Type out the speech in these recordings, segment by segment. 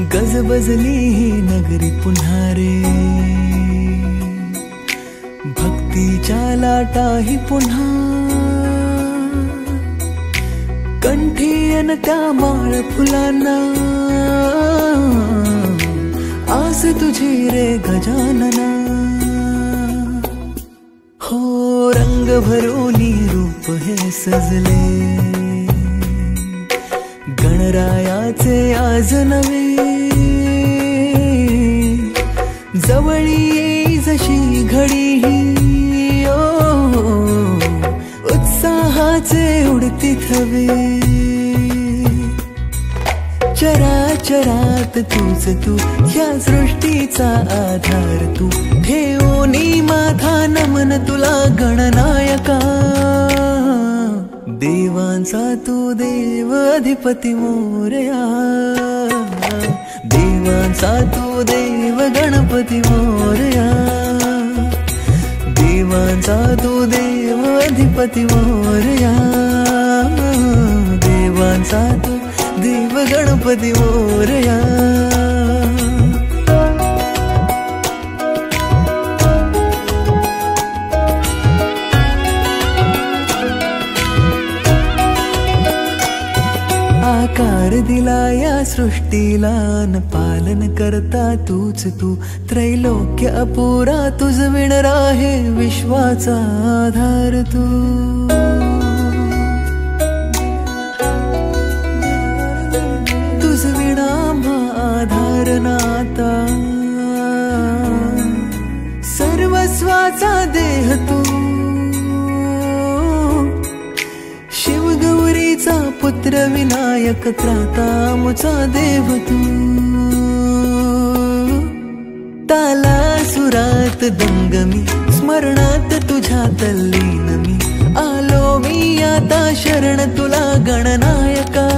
गजबजली ही नगरी पुन्हा रे, भक्तीच्या लाटाही पुन्हा, कंठी अन त्या माळ फुलांना, आस तुझी रे गजानना. हो रंग भरोनी रूप हे सजले, गणरायाचे आज नवे, जवळी येई जशी घडी ही, उत्साहाचे उडती थवे. चराचरात तूच तू, या सृष्टीचा आधार तू, ठेवोनी माझा नमन तुला गणनायका. देवांचा तू देव अधिपती मोरया, देवांचा तू देव गणपती मोरया, देवांचा तू देव अधिपती मोरया, देवांचा तू देव गणपती मोरया. आकार दिला या सृष्टीला न पालन करता तूच तू, त्रैलोक्य अपुरा तुझ विण राहे विश्वाचा आधार तू. तुझ विणा आधार नाता, सर्वस्वाचा देह तू, शिवगौरीचा पुत्र विनायक त्राता मुचा देव तू. ताला सुरात दंगमी, स्मरणात तुझ्या तल्लीन मी, आलो मी आता शरण तुला गणनायका.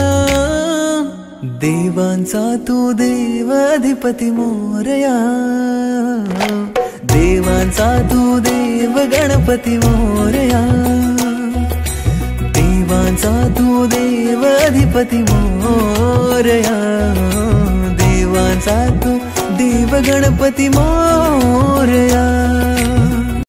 देवांचा तू देव अधिपती मोरया, देवांचा तू देव गणपती मोरया, देवांचा तू देव अधिपती मोरया, देवांचा तू देव गणपती मोरया.